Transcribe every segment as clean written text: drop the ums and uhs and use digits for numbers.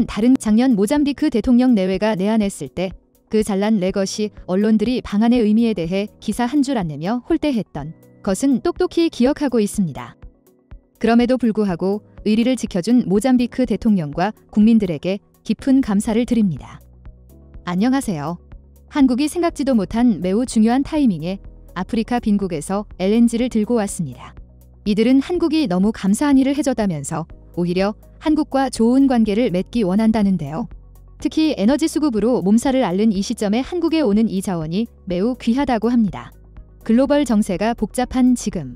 다른 작년 모잠비크 대통령 내외가 내한했을 때 그 잘난 레것이 언론들이 방한의 의미에 대해 기사 한 줄 안 내며 홀대했던 것은 똑똑히 기억하고 있습니다. 그럼에도 불구하고 의리를 지켜준 모잠비크 대통령과 국민들에게 깊은 감사를 드립니다. 안녕하세요. 한국이 생각지도 못한 매우 중요한 타이밍에 아프리카 빈국에서 LNG를 들고 왔습니다. 이들은 한국이 너무 감사한 일을 해줬다면서 오히려 한국과 좋은 관계를 맺기 원한다는데요. 특히 에너지 수급으로 몸살을 앓는 이 시점에 한국에 오는 이 자원이 매우 귀하다고 합니다. 글로벌 정세가 복잡한 지금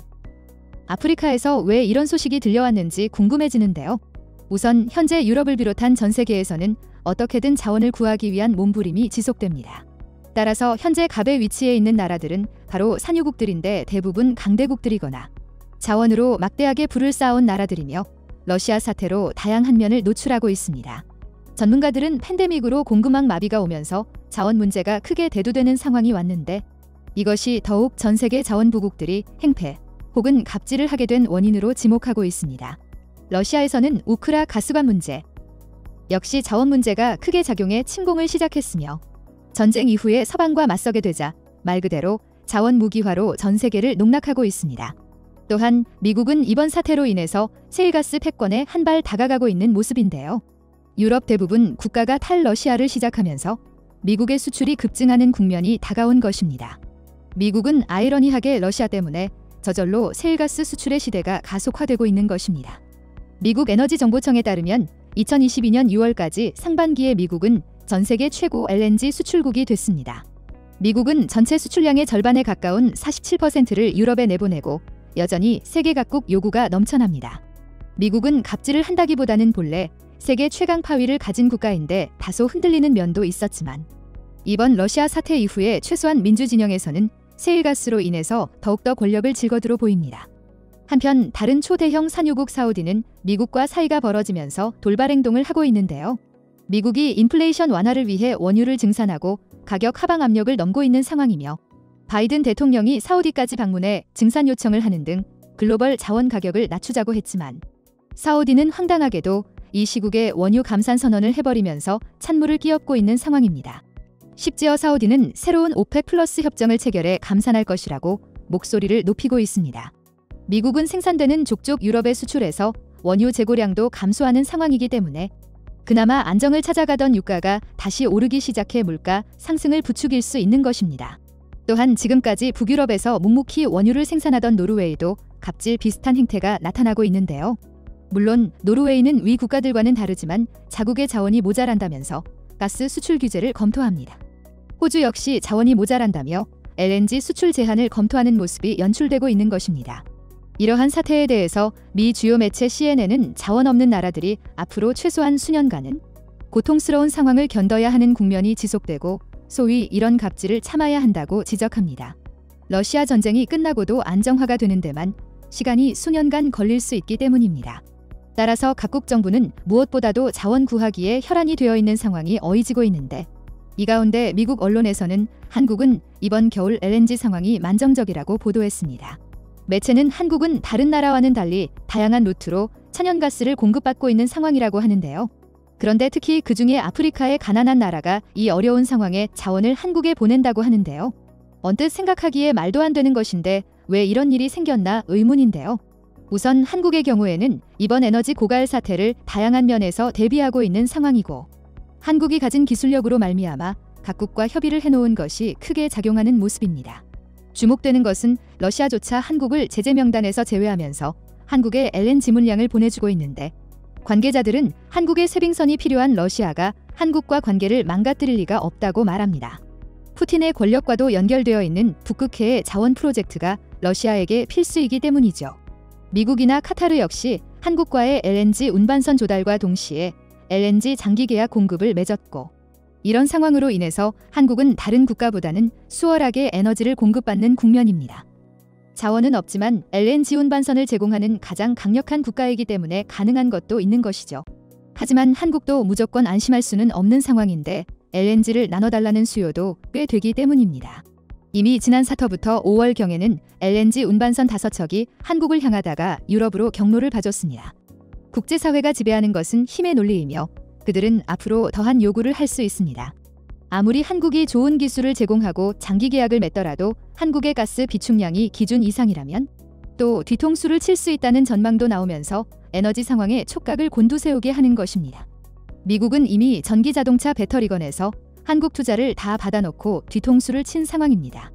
아프리카에서 왜 이런 소식이 들려왔는지 궁금해지는데요. 우선 현재 유럽을 비롯한 전 세계에서는 어떻게든 자원을 구하기 위한 몸부림이 지속됩니다. 따라서 현재 갑의 위치에 있는 나라들은 바로 산유국들인데 대부분 강대국들이거나 자원으로 막대하게 부를 쌓아온 나라들이며 러시아 사태로 다양한 면을 노출하고 있습니다. 전문가들은 팬데믹으로 공급망 마비가 오면서 자원 문제가 크게 대두되는 상황이 왔는데 이것이 더욱 전 세계 자원부국들이 행패 혹은 갑질을 하게 된 원인으로 지목하고 있습니다. 러시아에서는 우크라 가스관 문제 역시 자원 문제가 크게 작용해 침공을 시작했으며 전쟁 이후에 서방과 맞서게 되자 말 그대로 자원 무기화로 전 세계를 농락하고 있습니다. 또한 미국은 이번 사태로 인해서 셰일가스 패권에 한 발 다가가고 있는 모습인데요. 유럽 대부분 국가가 탈러시아를 시작하면서 미국의 수출이 급증하는 국면이 다가온 것입니다. 미국은 아이러니하게 러시아 때문에 저절로 셰일가스 수출의 시대가 가속화되고 있는 것입니다. 미국 에너지정보청에 따르면 2022년 6월까지 상반기에 미국은 전 세계 최고 LNG 수출국이 됐습니다. 미국은 전체 수출량의 절반에 가까운 47%를 유럽에 내보내고 여전히 세계 각국 요구가 넘쳐납니다. 미국은 갑질을 한다기보다는 본래 세계 최강 파위를 가진 국가인데 다소 흔들리는 면도 있었지만 이번 러시아 사태 이후에 최소한 민주 진영에서는 셰일가스로 인해서 더욱더 권력을 질거들어 보입니다. 한편 다른 초대형 산유국 사우디는 미국과 사이가 벌어지면서 돌발 행동을 하고 있는데요. 미국이 인플레이션 완화를 위해 원유를 증산하고 가격 하방 압력을 넘고 있는 상황이며 바이든 대통령이 사우디까지 방문해 증산 요청을 하는 등 글로벌 자원 가격을 낮추자고 했지만 사우디는 황당하게도 이 시국에 원유 감산 선언을 해버리면서 찬물을 끼얹고 있는 상황입니다. 심지어 사우디는 새로운 오펙 플러스 협정을 체결해 감산할 것이라고 목소리를 높이고 있습니다. 미국은 생산되는 족족 유럽에 수출해서 원유 재고량도 감소하는 상황이기 때문에 그나마 안정을 찾아가던 유가가 다시 오르기 시작해 물가 상승을 부추길 수 있는 것입니다. 또한 지금까지 북유럽에서 묵묵히 원유를 생산하던 노르웨이도 갑질 비슷한 행태가 나타나고 있는데요. 물론 노르웨이는 위 국가들과는 다르지만 자국의 자원이 모자란다면서 가스 수출 규제를 검토합니다. 호주 역시 자원이 모자란다며 LNG 수출 제한을 검토하는 모습이 연출되고 있는 것입니다. 이러한 사태에 대해서 미 주요 매체 CNN은 자원 없는 나라들이 앞으로 최소한 수년간은 고통스러운 상황을 견뎌야 하는 국면이 지속되고 소위 이런 갑질을 참아야 한다고 지적합니다. 러시아 전쟁이 끝나고도 안정화가 되는 데만 시간이 수년간 걸릴 수 있기 때문입니다. 따라서 각국 정부는 무엇보다도 자원 구하기에 혈안이 되어 있는 상황이 어이지고 있는데 이 가운데 미국 언론에서는 한국은 이번 겨울 LNG 상황이 만정적이라고 보도했습니다. 매체는 한국은 다른 나라와는 달리 다양한 루트로 천연가스를 공급받고 있는 상황이라고 하는데요. 그런데 특히 그중에 아프리카의 가난한 나라가 이 어려운 상황에 자원을 한국에 보낸다고 하는데요. 언뜻 생각하기에 말도 안 되는 것인데 왜 이런 일이 생겼나 의문인데요. 우선 한국의 경우에는 이번 에너지 고갈 사태를 다양한 면에서 대비하고 있는 상황이고 한국이 가진 기술력으로 말미암아 각국과 협의를 해놓은 것이 크게 작용하는 모습입니다. 주목되는 것은 러시아조차 한국을 제재 명단에서 제외하면서 한국에 LNG 물량을 보내주고 있는데 관계자들은 한국의 쇄빙선이 필요한 러시아가 한국과 관계를 망가뜨릴 리가 없다고 말합니다. 푸틴의 권력과도 연결되어 있는 북극해의 자원 프로젝트가 러시아에게 필수이기 때문이죠. 미국이나 카타르 역시 한국과의 LNG 운반선 조달과 동시에 LNG 장기 계약 공급을 맺었고 이런 상황으로 인해서 한국은 다른 국가보다는 수월하게 에너지를 공급받는 국면입니다. 자원은 없지만 LNG 운반선을 제공하는 가장 강력한 국가이기 때문에 가능한 것도 있는 것이죠. 하지만 한국도 무조건 안심할 수는 없는 상황인데 LNG를 나눠달라는 수요도 꽤 되기 때문입니다. 이미 지난 4터부터 5월경에는 LNG 운반선 5척이 한국을 향하다가 유럽으로 경로를 봐줬습니다. 국제사회가 지배하는 것은 힘의 논리이며 그들은 앞으로 더한 요구를 할 수 있습니다. 아무리 한국이 좋은 기술을 제공하고 장기 계약을 맺더라도 한국의 가스 비축량이 기준 이상이라면 또 뒤통수를 칠 수 있다는 전망도 나오면서 에너지 상황에 촉각을 곤두세우게 하는 것입니다. 미국은 이미 전기자동차 배터리건에서 한국 투자를 다 받아놓고 뒤통수를 친 상황입니다.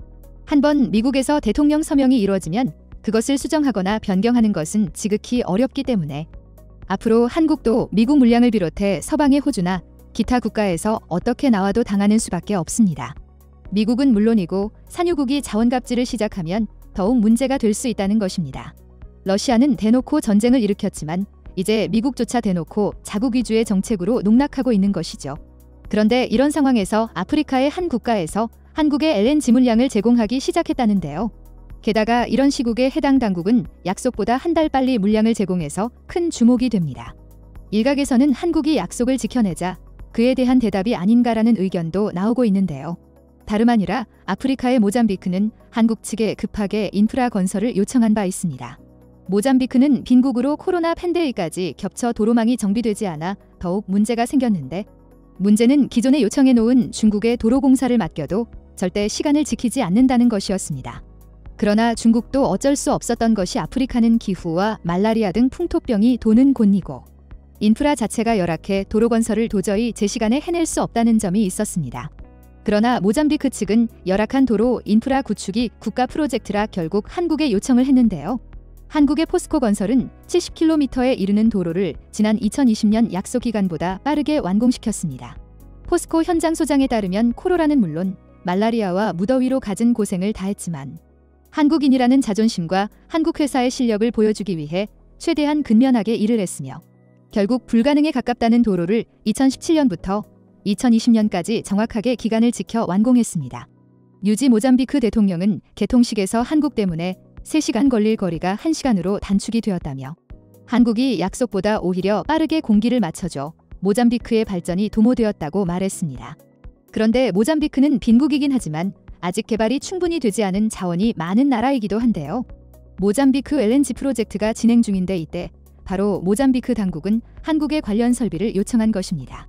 한번 미국에서 대통령 서명이 이루어지면 그것을 수정하거나 변경하는 것은 지극히 어렵기 때문에 앞으로 한국도 미국 물량을 비롯해 서방의 호주나 기타 국가에서 어떻게 나와도 당하는 수밖에 없습니다. 미국은 물론이고 산유국이 자원갑질을 시작하면 더욱 문제가 될 수 있다는 것입니다. 러시아는 대놓고 전쟁을 일으켰지만 이제 미국조차 대놓고 자국 위주의 정책으로 농락하고 있는 것이죠. 그런데 이런 상황에서 아프리카의 한 국가에서 한국의 LNG 물량을 제공하기 시작했다는데요. 게다가 이런 시국에 해당 당국은 약속보다 한 달 빨리 물량을 제공해서 큰 주목이 됩니다. 일각에서는 한국이 약속을 지켜내자 그에 대한 대답이 아닌가라는 의견도 나오고 있는데요. 다름 아니라 아프리카의 모잠비크는 한국 측에 급하게 인프라 건설을 요청한 바 있습니다. 모잠비크는 빈국으로 코로나 팬데믹까지 겹쳐 도로망이 정비되지 않아 더욱 문제가 생겼는데 문제는 기존에 요청해 놓은 중국의 도로 공사를 맡겨도 절대 시간을 지키지 않는다는 것이었습니다. 그러나 중국도 어쩔 수 없었던 것이 아프리카는 기후와 말라리아 등 풍토병이 도는 곳이고 인프라 자체가 열악해 도로 건설을 도저히 제 시간에 해낼 수 없다는 점이 있었습니다. 그러나 모잠비크 측은 열악한 도로 인프라 구축이 국가 프로젝트라 결국 한국에 요청을 했는데요. 한국의 포스코 건설은 70km에 이르는 도로를 지난 2020년 약속 기간보다 빠르게 완공시켰습니다. 포스코 현장 소장에 따르면 코로나는 물론 말라리아와 무더위로 갖은 고생을 다했지만 한국인이라는 자존심과 한국 회사의 실력을 보여주기 위해 최대한 근면하게 일을 했으며 결국 불가능에 가깝다는 도로를 2017년부터 2020년까지 정확하게 기간을 지켜 완공했습니다. 유지 모잠비크 대통령은 개통식에서 한국 때문에 3시간 걸릴 거리가 1시간으로 단축이 되었다며 한국이 약속보다 오히려 빠르게 공기를 맞춰줘 모잠비크의 발전이 도모되었다고 말했습니다. 그런데 모잠비크는 빈국이긴 하지만 아직 개발이 충분히 되지 않은 자원이 많은 나라이기도 한데요. 모잠비크 LNG 프로젝트가 진행 중인데 이때 바로 모잠비크 당국은 한국의 관련 설비를 요청한 것입니다.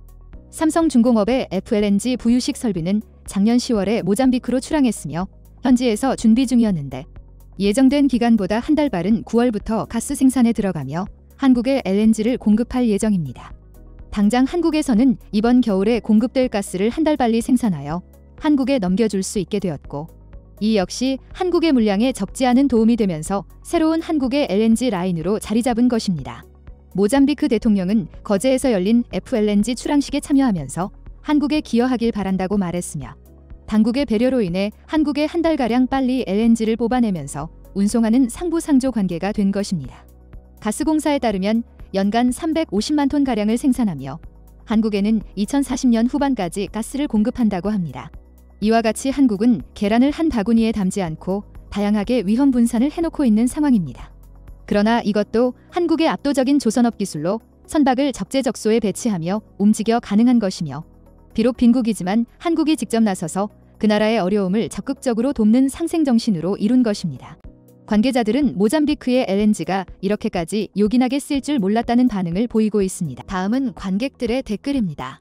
삼성중공업의 FLNG 부유식 설비는 작년 10월에 모잠비크로 출항했으며 현지에서 준비 중이었는데 예정된 기간보다 한 달 빠른 9월부터 가스 생산에 들어가며 한국에 LNG를 공급할 예정입니다. 당장 한국에서는 이번 겨울에 공급될 가스를 한 달 빨리 생산하여 한국에 넘겨줄 수 있게 되었고 이 역시 한국의 물량에 적지 않은 도움이 되면서 새로운 한국의 LNG 라인으로 자리 잡은 것입니다. 모잠비크 대통령은 거제에서 열린 FLNG 출항식에 참여하면서 한국에 기여하길 바란다고 말했으며 당국의 배려로 인해 한국에 한 달가량 빨리 LNG를 뽑아내면서 운송하는 상부상조 관계가 된 것입니다. 가스공사에 따르면 연간 350만 톤가량을 생산하며 한국에는 2040년 후반까지 가스를 공급한다고 합니다. 이와 같이 한국은 계란을 한 바구니에 담지 않고 다양하게 위험 분산을 해놓고 있는 상황입니다. 그러나 이것도 한국의 압도적인 조선업 기술로 선박을 적재적소에 배치하며 움직여 가능한 것이며 비록 빈국이지만 한국이 직접 나서서 그 나라의 어려움을 적극적으로 돕는 상생정신으로 이룬 것입니다. 관계자들은 모잠비크의 LNG가 이렇게까지 요긴하게 쓸 줄 몰랐다는 반응을 보이고 있습니다. 다음은 관객들의 댓글입니다.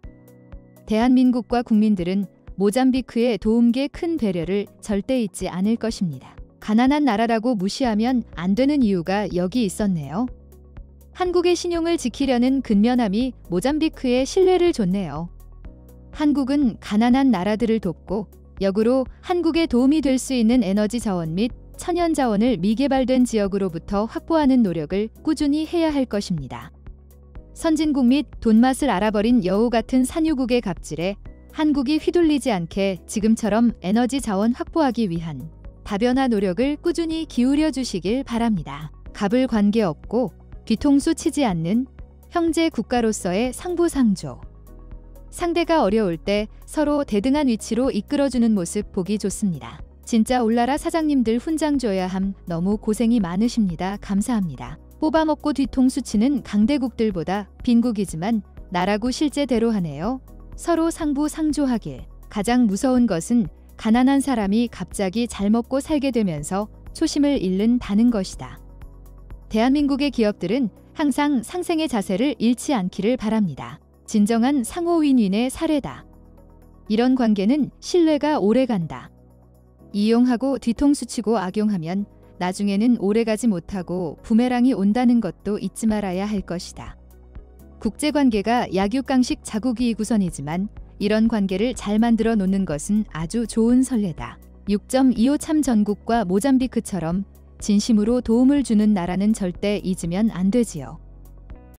대한민국과 국민들은 모잠비크의 도움께 큰 배려를 절대 잊지 않을 것입니다. 가난한 나라라고 무시하면 안 되는 이유가 여기 있었네요. 한국의 신용을 지키려는 근면함이 모잠비크의 신뢰를 줬네요. 한국은 가난한 나라들을 돕고 역으로 한국에 도움이 될 수 있는 에너지 자원 및 천연 자원을 미개발된 지역으로부터 확보하는 노력을 꾸준히 해야 할 것입니다. 선진국 및 돈맛을 알아버린 여우 같은 산유국의 갑질에 한국이 휘둘리지 않게 지금처럼 에너지 자원 확보하기 위한 다변화 노력을 꾸준히 기울여 주시길 바랍니다. 갑을 관계없고 뒤통수 치지 않는 형제 국가로서의 상부상조. 상대가 어려울 때 서로 대등한 위치로 이끌어주는 모습 보기 좋습니다. 진짜 올라라 사장님들 훈장 줘야 함. 너무 고생이 많으십니다. 감사합니다. 뽑아먹고 뒤통수 치는 강대국들보다 빈국이지만 나라고 실제대로 하네요. 서로 상부상조하길. 가장 무서운 것은 가난한 사람이 갑자기 잘 먹고 살게 되면서 초심을 잃는다는 것이다. 대한민국의 기업들은 항상 상생의 자세를 잃지 않기를 바랍니다. 진정한 상호 윈윈의 사례다. 이런 관계는 신뢰가 오래간다. 이용하고 뒤통수 치고 악용하면 나중에는 오래가지 못하고 부메랑이 온다는 것도 잊지 말아야 할 것이다. 국제관계가 약육강식 자국이구선이지만 이런 관계를 잘 만들어 놓는 것은 아주 좋은 선례다. 6.25 참전국과 모잠비크처럼 진심으로 도움을 주는 나라는 절대 잊으면 안 되지요.